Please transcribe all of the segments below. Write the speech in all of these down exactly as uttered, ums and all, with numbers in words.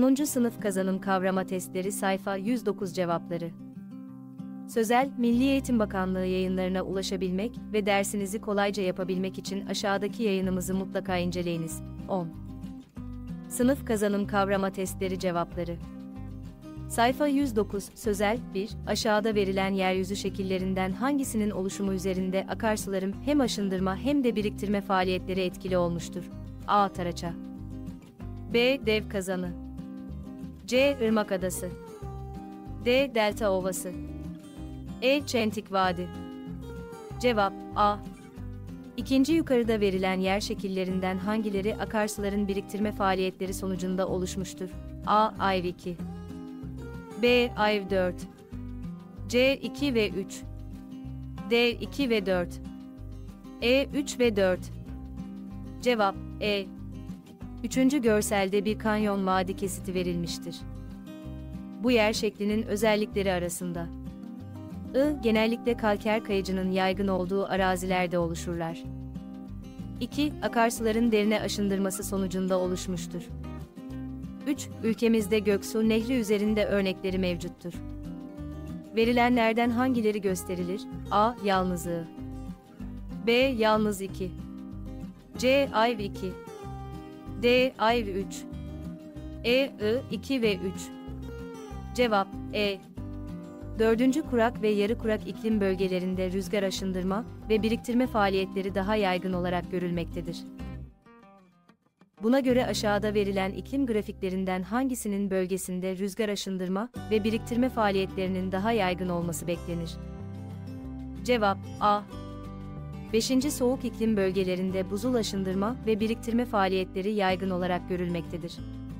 onuncu Sınıf Kazanım Kavrama Testleri Sayfa yüz dokuz Cevapları. Sözel, Milli Eğitim Bakanlığı yayınlarına ulaşabilmek ve dersinizi kolayca yapabilmek için aşağıdaki yayınımızı mutlaka inceleyiniz. on. Sınıf Kazanım Kavrama Testleri Cevapları. Sayfa yüz dokuz, Sözel, bir. Aşağıda verilen yeryüzü şekillerinden hangisinin oluşumu üzerinde akarsuların hem aşındırma hem de biriktirme faaliyetleri etkili olmuştur? A. Taraça. B. Dev Kazanı. C. Irmak Adası. D. Delta Ovası. E. Çentik Vadi. Cevap A. İkinci yukarıda verilen yer şekillerinden hangileri akarsuların biriktirme faaliyetleri sonucunda oluşmuştur? A. Ayv iki. B. Ayv dört. C. iki ve üç. D. iki ve dört. E. üç ve dört. Cevap E. Üçüncü görselde bir kanyon vadi kesiti verilmiştir. Bu yer şeklinin özellikleri arasında: I. Genellikle kalker kayıcının yaygın olduğu arazilerde oluşurlar. iki. Akarsuların derine aşındırması sonucunda oluşmuştur. üç. Ülkemizde Göksu Nehri üzerinde örnekleri mevcuttur. Verilenlerden hangileri gösterilir? A. Yalnız I. B. Yalnız iki. C. Ayv iki. D. Ayv üç. E. I. iki ve üç. Cevap E. Dördüncü kurak ve yarı kurak iklim bölgelerinde rüzgar aşındırma ve biriktirme faaliyetleri daha yaygın olarak görülmektedir. Buna göre aşağıda verilen iklim grafiklerinden hangisinin bölgesinde rüzgar aşındırma ve biriktirme faaliyetlerinin daha yaygın olması beklenir? Cevap A. beşinci Soğuk iklim bölgelerinde buzul aşındırma ve biriktirme faaliyetleri yaygın olarak görülmektedir.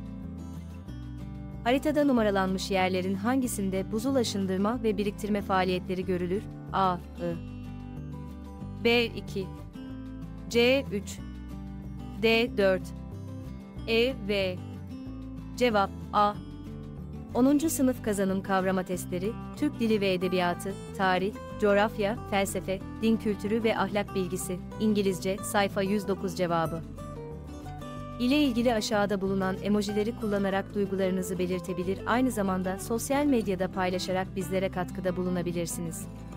Haritada numaralanmış yerlerin hangisinde buzul aşındırma ve biriktirme faaliyetleri görülür? A. I. B. iki. C. üç. D. dört. E. V. Cevap A. onuncu Sınıf Kazanım Kavrama Testleri, Türk Dili ve Edebiyatı, Tarih, Coğrafya, Felsefe, Din Kültürü ve Ahlak Bilgisi, İngilizce, sayfa yüz dokuz Cevabı. İle ilgili aşağıda bulunan emojileri kullanarak duygularınızı belirtebilir, aynı zamanda sosyal medyada paylaşarak bizlere katkıda bulunabilirsiniz.